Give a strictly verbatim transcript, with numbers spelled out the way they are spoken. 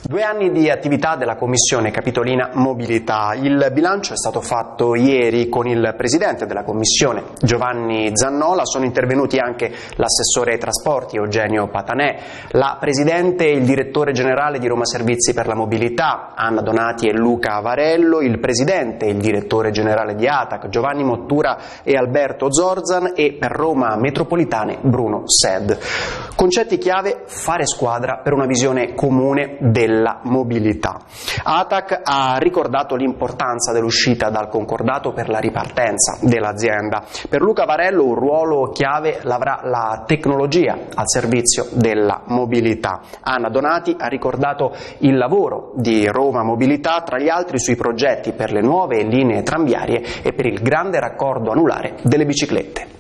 Due anni di attività della Commissione Capitolina Mobilità. Il bilancio è stato fatto ieri con il Presidente della Commissione, Giovanni Zannola. Sono intervenuti anche l'Assessore ai Trasporti, Eugenio Patanè, la Presidente e il Direttore Generale di Roma Servizi per la Mobilità, Anna Donati e Luca Varello, il Presidente e il Direttore Generale di A T A C, Giovanni Mottura e Alberto Zorzan, e per Roma Metropolitane Bruno Sed. Concetti chiave: fare squadra per una visione comune della la mobilità. A T A C ha ricordato l'importanza dell'uscita dal concordato per la ripartenza dell'azienda. Per Luca Varello un ruolo chiave l'avrà la tecnologia al servizio della mobilità. Anna Donati ha ricordato il lavoro di Roma Mobilità, tra gli altri sui progetti per le nuove linee tranviarie e per il grande raccordo anulare delle biciclette.